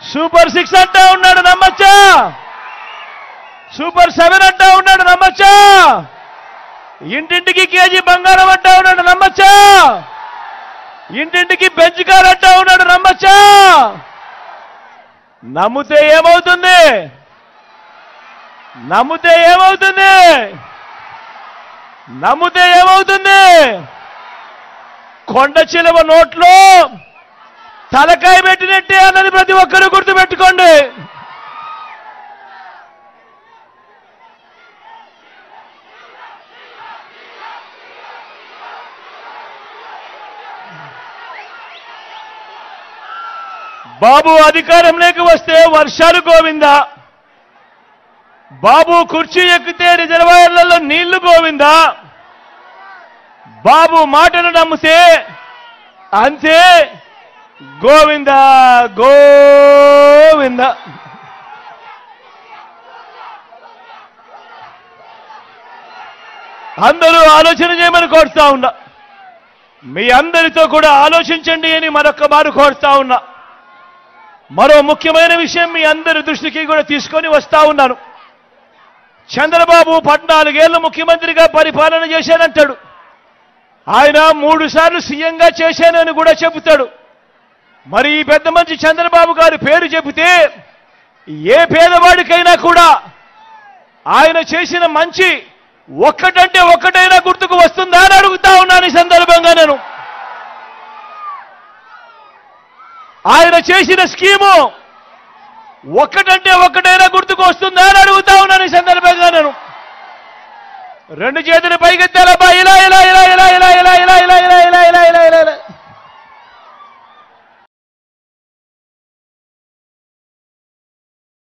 Super 6 అంటా ఉన్నాడు, నమ్మచ్చా? సూపర్ 7 అంటా ఉన్నాడు, నమ్మచ్చా? ఇంటింటికి కేజీ బంగారం అంటా ఉన్నాడు, నమ్మచ్చా? ఇంటింటికి బెంచ్ కార్ అంటా ఉన్నాడు, నమ్మచ్చా? నమ్మితే ఏమవుతుంది? నమ్మితే ఏమవుతుంది? నమ్మితే ఏమవుతుంది? కొండ చిలువ నోట్లో తలకాయ పెట్టినట్టే అన్నది ప్రతి ఒక్కరూ గుర్తుపెట్టుకోండి. బాబు అధికారంలోకి వస్తే వర్షాలు గోవిందా, బాబు కుర్చీ ఎక్కితే రిజర్వాయర్లలో నీళ్లు గోవిందా, బాబు మాటను నమ్మితే అంతే గోవిందా గోవిందా. అందరూ ఆలోచన చేయమని కోరుతా ఉన్నా. మీ అందరితో కూడా ఆలోచించండి అని మరొక్క మారు కోరుతా ఉన్నా. మరో ముఖ్యమైన విషయం మీ అందరి దృష్టికి కూడా తీసుకొని వస్తా ఉన్నాను. చంద్రబాబు 14 ఏళ్లు ముఖ్యమంత్రిగా పరిపాలన చేశానంటాడు. ఆయన 3 సార్లు సీఎంగా చేశానని కూడా చెబుతాడు. మరి ఈ పెద్ద మంచి చంద్రబాబు గారి పేరు చెబితే ఏ పేదవాడికైనా కూడా ఆయన చేసిన మంచి ఒక్కటంటే ఒక్కటైనా గుర్తుకు వస్తుందా అని అడుగుతా ఉన్నాను ఈ సందర్భంగా. నేను ఆయన చేసిన స్కీము ఒక్కటంటే ఒక్కటైనా గుర్తుకు వస్తుందా అని అడుగుతా ఉన్నాను ఈ సందర్భంగా. నేను 2 చేతులు పైకెత్తాలబ్బా, ఇలా ఇలా ఇలా ఇలా ఇలా ఇలా ఇలా ఇలా ఇలా ఇలా ఇలా ఇలా ఇలా